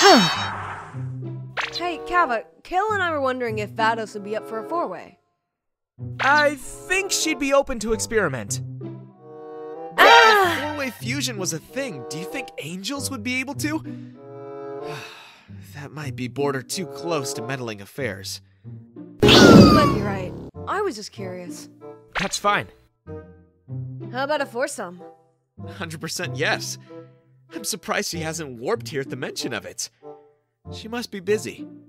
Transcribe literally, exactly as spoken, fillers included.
Hey, Cabba, Kale and I were wondering if Vados would be up for a four-way. I think she'd be open to experiment. Ah! If four-way fusion was a thing, do you think angels would be able to? That might be border too close to meddling affairs. You might be right. I was just curious. That's fine. How about a foursome? one hundred percent yes. I'm surprised she hasn't warped here at the mention of it. She must be busy.